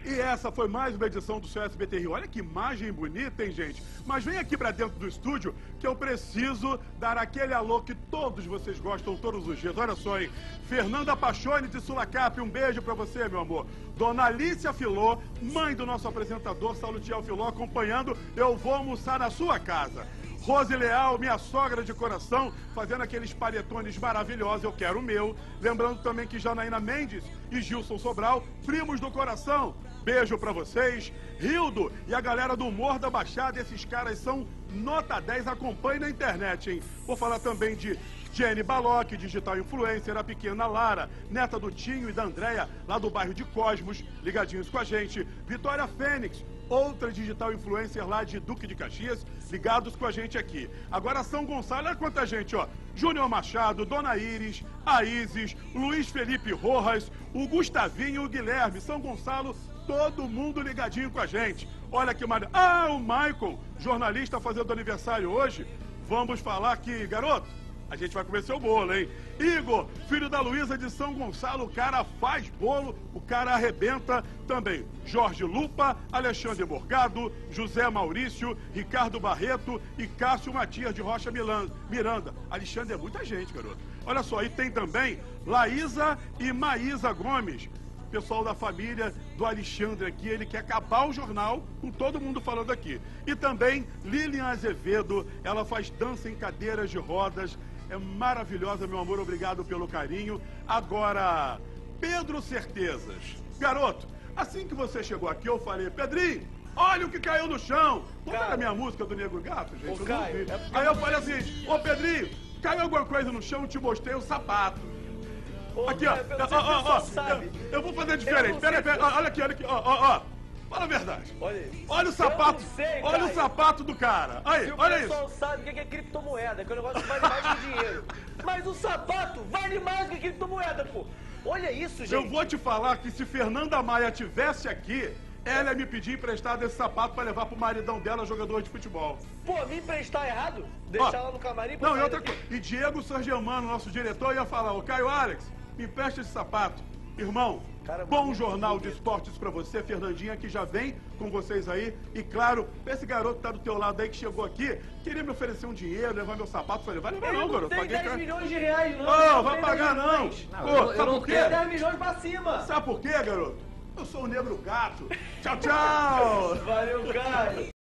E essa foi mais uma edição do seu SBT Rio. Olha que imagem bonita, hein, gente? Mas vem aqui pra dentro do estúdio que eu preciso dar aquele alô que todos vocês gostam todos os dias. Olha só, hein? Fernanda Pachone de Sulacap, um beijo pra você, meu amor. Dona Alicia Filó, mãe do nosso apresentador Salutiel Filó, acompanhando Eu Vou Almoçar na Sua Casa. Rose Leal, minha sogra de coração, fazendo aqueles panetones maravilhosos, eu quero o meu. Lembrando também que Janaína Mendes e Gilson Sobral, primos do coração. Beijo pra vocês. Hildo e a galera do Humor da Baixada, esses caras são nota 10, acompanhe na internet, hein? Vou falar também de Jenny Baloc, digital influencer, a pequena Lara, neta do Tinho e da Andréia, lá do bairro de Cosmos, ligadinhos com a gente. Vitória Fênix, outra digital influencer lá de Duque de Caxias, ligados com a gente aqui. Agora São Gonçalo, olha quanta gente, ó. Júnior Machado, Dona Iris, a Isis, Luiz Felipe Rojas, o Gustavinho e o Guilherme. São Gonçalo, todo mundo ligadinho com a gente. Olha que maravilha. Ah, o Michael, jornalista fazendo aniversário hoje. Vamos falar que, garoto, a gente vai comer seu bolo, hein? Igor, filho da Luísa de São Gonçalo, o cara faz bolo, o cara arrebenta também. Jorge Lupa, Alexandre Morgado, José Maurício, Ricardo Barreto e Cássio Matias de Rocha Miranda. Alexandre é muita gente, garoto. Olha só, e tem também Laísa e Maísa Gomes. Pessoal da família do Alexandre aqui, ele quer acabar o jornal com todo mundo falando aqui. E também Lilian Azevedo, ela faz dança em cadeiras de rodas, é maravilhosa, meu amor, obrigado pelo carinho. Agora, Pedro Certezas. Garoto, assim que você chegou aqui, eu falei, Pedrinho, olha o que caiu no chão. Como era a minha música do Negro Gato, gente? Eu não vi. Aí eu falei assim, ô Pedrinho, caiu alguma coisa no chão, te mostrei o sapato. Aqui, ó, eu vou fazer diferente. Pera aí, olha aqui, ó. Fala a verdade. Olha o sapato, olha o sapato do cara. Aí, olha isso. O pessoal sabe o que é criptomoeda, que é um negócio que vale mais que dinheiro. Mas o sapato vale mais que criptomoeda, pô. Olha isso, gente. Eu vou te falar que se Fernanda Maia tivesse aqui, ela ia me pedir emprestado esse sapato pra levar pro maridão dela, jogador de futebol. Pô, me emprestar errado? Deixar lá no camarim pra... Não, e outra coisa. E Diego Sargermano, nosso diretor, ia falar, ô Caio Alex, me empresta esse sapato. Irmão, cara, bom jornal de esportes pra você, Fernandinha, que já vem com vocês aí. E claro, esse garoto que tá do teu lado aí, que chegou aqui, queria me oferecer um dinheiro, levar meu sapato. Falei, vai levar não, garoto. Tem 10 milhões de reais, não. Não, vai pagar não. Pô, sabe por quê? 10 milhões pra cima. Sabe por quê, garoto? Eu sou o Negro Gato. Tchau, tchau. Valeu, cara.